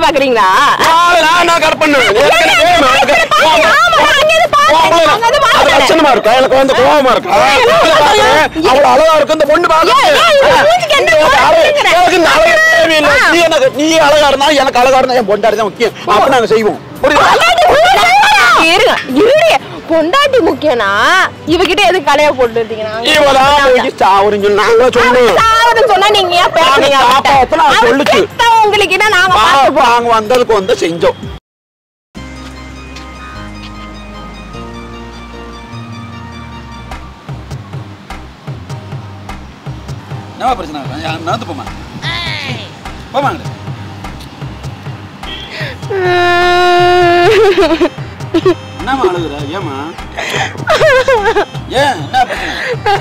பாக்குறீங்களா? நான் கட் பண்ணு. அது லட்சணமா இருக்கா? எனக்கு வந்து கோவமா இருக்கா? அவ்வளவு அழகா இருக்கு இந்த பொண்ணு பாக்க. நீ அழகா இருந்தா எனக்கு அழகா இருந்தா என் பொண்டாடி தான் முக்கியம். அப்ப நாங்க செய்வோம். பொண்டாட்டி முக்கியம்னா இவகிட்ட எதுக்கு கலைய போட்டு இருக்கீங்க? சொன்னா நீங்க ஏன் பேசுறீங்க? உங்களுக்கு நாங்க வந்ததுக்கு வந்து செஞ்சோம். என்ன பிரச்சனை? நடந்து போமா போமாங்க. என்னமா அழுகுற? ஏமா ஏன் என்ன பிரச்சனை?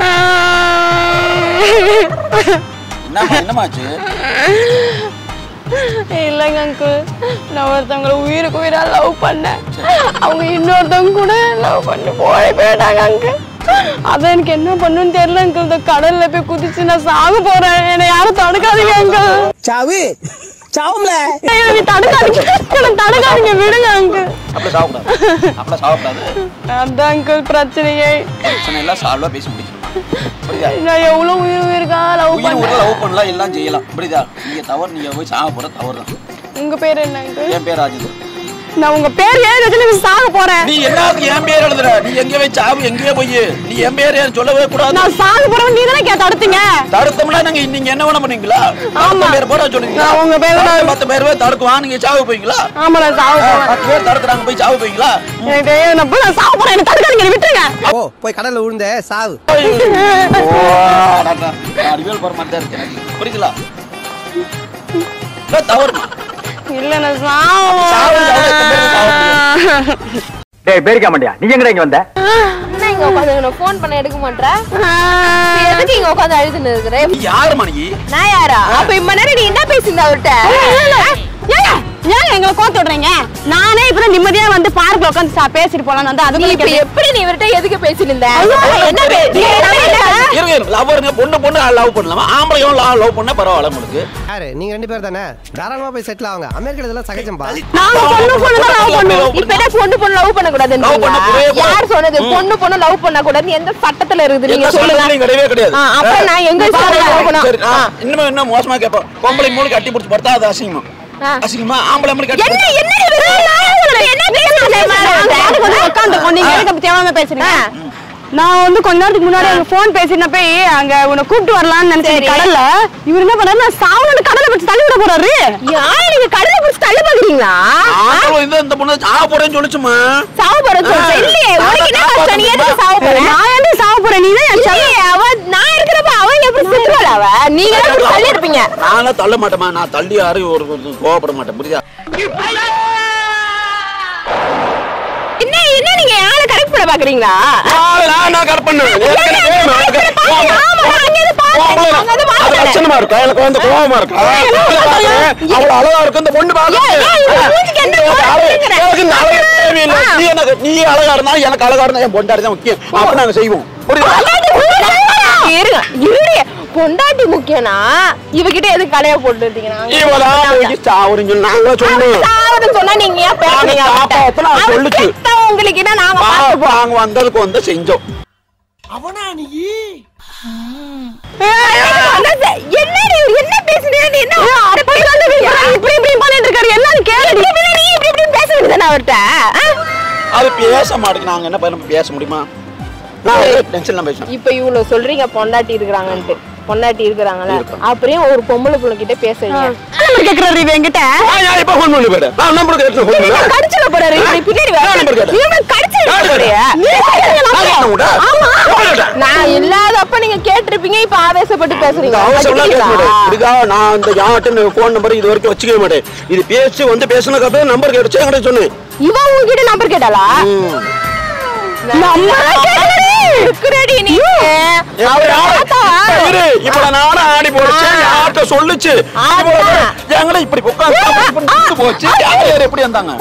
என்னமாச்சு? இல்லைங்க அங்கிள், நான் ஒருத்தவங்களை உயிருக்கு உயிரா லவ் பண்ணேன். அவங்க இன்னொருத்தவங்க கூட லவ் பண்ணி போயிட்டாங்க அங்கிள். அதான் எனக்கு என்ன பண்ணுன்னு தெரியல அங்கிள். இந்த கடல்ல போய் குதிச்சு நான் சாக போறேன். என்னை யாரும் தடுக்காதீங்க அங்கிள். சாவு சாவும்ல தடுக்காதீங்க, விடுங்க அங்கிள். அப்படி சாவக்கூடாது, அப்படி சாவக்கூடாது. அதான் அங்கிள் பிரச்சனையே. பிரச்சனை எல்லாம் சால்வா பேசி முடிச்சிடணும். புரியுதா? நான் எவ்வளவு உயிருக்கா லவ் பண்ணலாம் எல்லாம் செய்யலாம். புரியுதா? நீங்க தவறு, நீங்க போய் சாக போற தவறு தான். உங்க பேர் என்ன அங்கிள்? என் பேர் ராஜேந்திரன். நான் உங்க பேர் எழுதி சாக போறேன். நீ என்ன என் பேர் எழுதுற? நீ எங்க போய் சாவு, எங்கேயே போய் நீ என் பேர் சொல்லவே கூடாது. நான் சாக போறேன். நீ தானே தடுத்தீங்க. தடுத்தோம்ல நாங்க. நீங்க என்ன வேணா பண்ணீங்களா? ஆமா பேர் போட சொன்னீங்க. உங்க பேர் 10 பேர் தடுக்குவான். நீங்க சாவு போவீங்களா? ஆமா நான் சாக போறேன். 10 பேர் தடுக்குறாங்க, போய் சாவு போவீங்களா? நான் சாக போறேன். என்ன தடுக்காதீங்க, விட்டுருங்க. ஓ போய் கடல்ல விழுந்த சாவு. அறிவியல் போற மாதிரி தான் இருக்கு எனக்கு. புரியுதுங்களா? தவறு இல்ல நான் சாவு. டேய் பேரிக்க மாட்டியா? நீ எங்கடா இங்க வந்த? என்ன இங்க உட்கார்ந்து ஃபோன் பண்ண எடுக்க மாட்டற? எதுக்கு இங்க உட்கார்ந்து அழுதுன்னு இருக்கற? யார் மணி? நான் யாரா? அப்ப இம்மா நேரம் நீ என்ன பேசிங்க அவர்ட்ட? ஏன் எங்களை கோத்து விடுறீங்க? நானே இப்ப நிம்மதியா வந்து பார்க்ல உட்கார்ந்து பேசிட்டு போலாம் வந்து. அது இப்ப எப்படி நீ இவர்ட்ட எதுக்கு பேசிட்டு இருந்த? என்ன இருங்க, லவ்வர்ங்க பொண்ணு லவ் பண்ணலாமா? ஆம்பளையும் லவ் பண்ணா பரவாயில்லை உங்களுக்கு. யாரு நீங்க ரெண்டு பேர் தானே? தாராளமா போய் செட்டில் ஆவுங்க. அமெரிக்கால இதெல்லாம் சகஜம்பா. நாங்க பொண்ணு தான் லவ் பண்ணுவோம். இப்ப என்ன பொண்ணு லவ் பண்ண கூடாதுன்னு யார் சொன்னது? பொண்ணு லவ் பண்ண கூடாதுன்னு எந்த சட்டத்துல இருக்குது நீங்க சொல்லுங்க. கிடையவே கிடையாது. அப்ப நான் எங்க லவ் பண்ணோம்? இன்னும் மோசமா கேப்போம். பொம்பளை மூளை கட்டி பிடிச்சு பார்த்தா அது அசிங்கமா? அசிங்கமா? ஆம்பளை மூளை கட்டி என்ன நீங்க எதுக்கு தேவையான பேசுறீங்க? நான் வந்து கொஞ்ச நேரத்துக்கு முன்னாடி போன் பேசிட்டு போய் அங்க உன்னை கூப்பிட்டு வரலாம்னு நினைச்சேன் கடல்ல. இவர் என்ன பண்ணாரு? நான் சாவணும்னு கடலை பிடிச்சு தள்ளி விட போறாரு. யாரு நீங்க கடலை பிடிச்சு தள்ளி பாக்குறீங்களா? இந்த பொண்ணு சாவ போறேன்னு சொல்லுச்சுமா. சாவ போறேன்னு சொல்லுச்சு. இல்லையே உனக்கு என்ன கஷ்டம்? நீ எதுக்கு சாவ போற? நான் என்ன சாவ போறேன்? நீ தான் அவ நான் இருக்கிறப்ப அவ எப்படி செத்துவாளா? அவ நீங்க தான் தள்ளி இருப்பீங்க. நானும் தள்ள மாட்டேமா. நான் தள்ளி யாரும் ஒரு கோவப்பட மாட்டேன். புரியுதா? என்ன நீங்க யாரை கரெக்ட் பண்ண பாக்குறீங்களா? நான் கட் பண்ணு. அது லட்சணமா இருக்கா? எனக்கு வந்து கோவமா இருக்கா? அவ்வளவு அழகா இருக்கு இந்த பொண்ணு பாக்க. நீ அழகா இருந்தா எனக்கு அழகா இருந்தா என் பொண்டாடி தான் முக்கியம். அப்ப நாங்க செய்வோம். பொண்டாட்டி முக்கியம்னா இவகிட்ட எதுக்கு கலைய போட்டு இருக்கீங்க? சொன்னா நீங்க ஏன் பேசுறீங்க? உங்களுக்கு என்ன நாங்க வந்ததுக்கு வந்து செஞ்சோம். அவனா நீ என்ன பேசுறீங்க? என்ன இப்படி பண்ணிட்டு இருக்காரு? எல்லாரும் கேளுடி. நீ இப்படி பேச வேண்டியதானே அவர்கிட்ட? அது பேச மாட்டேங்க. நாங்க என்ன பண்ண பேச முடியுமா? இப்ப இவ்வளவு சொல்றீங்க பொண்டாட்டி இருக்கிறாங்கன்ட்டு. பொண்டாட்டி இருக்கிறாங்கல்ல, அப்படியே ஒரு பொம்பளை புள்ள கிட்ட பேசுறீங்க. கேக்குறாரு என்கிட்ட. இப்ப ஃபோன் பண்ணி போறேன். நான் நம்பர் கேட்டு ஃபோன் பண்ணு. கடிச்சல போறாரு. பின்னாடி வா. நம்பர் கேட்டு. நீங்க கடிச்சல போறீங்க. நான் இல்லாதப்ப நீங்க கேட்டிருப்பீங்க. இப்ப ஆவேசப்பட்டு பேசுறீங்க. நான் இந்த யார்ட்ட ஃபோன் நம்பர் இது வரைக்கும் வச்சுக்கவே மாட்டேன். இது பேசி வந்து பேசுனதுக்கு அப்புறம் நம்பர் கேட்டுச்சு என்கிட்ட சொன்னேன். இவன் உங்ககிட்ட நம்பர் கேட்டாளா? சொல்லுச்சு இப்படி போச்சு. எப்படி வந்தாங்க?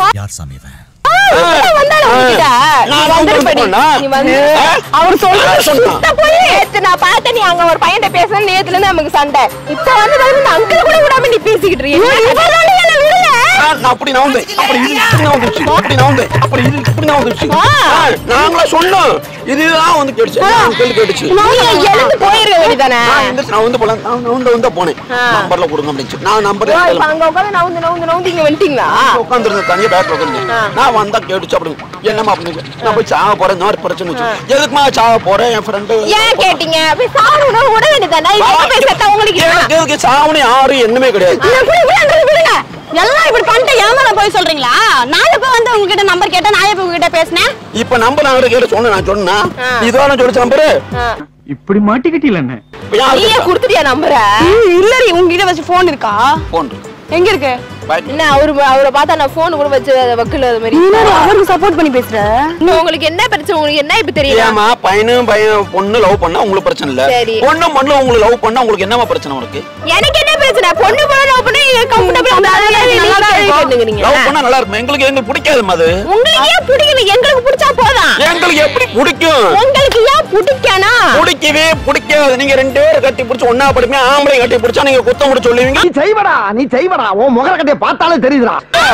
அவர் சொல்ல நான் பார்த்தேன். நீ அங்க ஒரு பையன் பேசுற நேத்துல இருந்து நமக்கு சண்டை. இப்ப வந்து அங்கிள் கூட விடாம நீ பேசிக்கிட்டு இருக்கீங்க. நான் அப்படி நான் வந்து அப்படி இது இப்படி நான் வந்துச்சு அப்படி நான் வந்து அப்படி இது இப்படி நான் வந்துச்சு நாங்களா சொன்னோம் இதுதான் வந்து கேட்டுச்சு கேட்டுச்சு நீங்க எழுந்து போயிருக்க வேண்டியதானே நான் வந்து போலாம் நான் வந்து போனேன் நம்பர்ல கொடுங்க அப்படிச்சு நான் நம்பர் அங்க உட்கார்ந்து நவுந்து இங்க வந்துட்டீங்களா உட்கார்ந்திருந்தேன் தனியா பேக்ல உட்கார்ந்து நான் வந்தா கேட்டுச்சு அப்படி என்னமா அப்படின்னு நான் போய் சாக போறேன் இந்த மாதிரி பிரச்சனை வச்சு எதுக்குமா சாக போறேன் என் ஃப்ரெண்டு ஏன் கேட்டீங்க போய் சாவணும் விட வேண்டியதானே போய் செத்தா உங்களுக்கு எதுக்கு சாவணும் யாரும் என்னமே கிடையாது விடுங்க எல்லாம் இப்படி பண்ணிட்டு ஏமால போய் சொல்றீங்களா நான் இப்ப வந்து உங்ககிட்ட நம்பர் கேட்டேன் நான் இப்ப உங்ககிட்ட பேசினேன் இப்ப நம்பர் நான் கேட்டு சொன்னேன் நான் சொன்னா இதுவா நான் சொல்லிச்ச நம்பரு இப்படி மாட்டிக்கிட்டீல என்ன நீயே குடுத்துட்டியா நம்பரை இல்லடி உங்ககிட்ட வச்சு போன் இருக்கா போன் எங்க இருக்கு என்ன அவரை பார்த்தா நான் போன் கூட வச்சு வக்கல அது மாதிரி அவருக்கு சப்போர்ட் பண்ணி பேசுற உங்களுக்கு என்ன பிரச்சனை உங்களுக்கு என்ன இப்ப தெரியல ஏமா பையனும் பொண்ணு லவ் பண்ணா உங்களுக்கு பிரச்சனை இல்ல பொண்ணு பொண்ணு உங்களுக்கு லவ் பண்ணா உங்களுக்கு என்னமா பிரச்சனை உங்களுக்கு எனக்கு என்ன பிரச்சனை பொண்ணு பொண்ணு லவ் பண்ணா கம்ஃபர்ட்டபிளா லவ் பண்ணா நல்லா இருக்கும் எங்களுக்கு பிடிக்காதுமா அது உங்களுக்கு ஏன் பிடிக்கல எங்களுக்கு பிடிச்சா போதும் எங்களுக்கு எப்படி பிடிக்கும் உங்களுக்கு ஏன் பிடிக்கானா பிடிக்கவே பிடிக்காது நீங்க ரெண்டு பேரும் கட்டி பிடிச்சு ஒண்ணா படிப்பீங்க ஆம்பளை கட்டி பிடிச்சா நீங்க குத்தம் கூட சொல்லுவீங்க நீ செய்வடா உன் முகர கட்டைய பார்த்தாலே தெரியுதுடா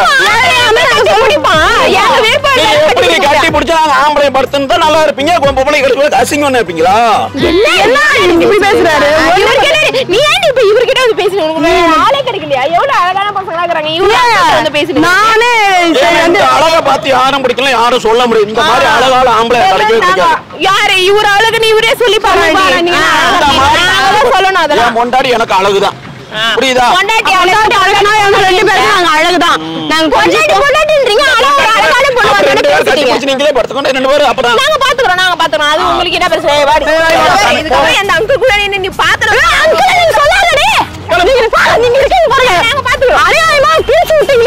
கட்டி பிடிச்சா ஆம்பளை படுத்துன்னு நல்லா இருப்பீங்க பொம்பளை கட்டி அசிங்கம் இருப்பீங்களா பேசுறாரு நீ ஏன் இப்ப இவர்கிட்ட வந்து பேசுறீங்க ஆளே கிடைக்கலையா எவ்வளவு அழகான பசங்களா இருக்காங்க இவங்க வந்து பேசுறீங்க நானே அழகா பார்த்து யாரும் பிடிக்கல யாரும் சொல்ல முடியும் இந்த மாதிரி அழகால ஆம்பளை கிடைக்கவே கிடைக்காது யாரு இவரு அழகுன்னு இவரே சொல்லி பாருங்க சொல்லணும் அதெல்லாம் முன்னாடி எனக்கு அழகுதான் புரியுதா பொண்டாட்டி அழகுனா எங்க ரெண்டு பேரும் நாங்க அழகுதான் நாங்க பொண்டாட்டின்றீங்க அழகான பொண்ணு வந்து பேசுறீங்க நீங்களே படுத்துக்கோங்க ரெண்டு பேரும் அப்புறம் நாங்க பாத்துக்கறோம் அது உங்களுக்கு என்ன பிரச்சனை வாடி இதுக்கு அந்த அங்கிள் கூட நீ பாத்துறோம் அங்கிள்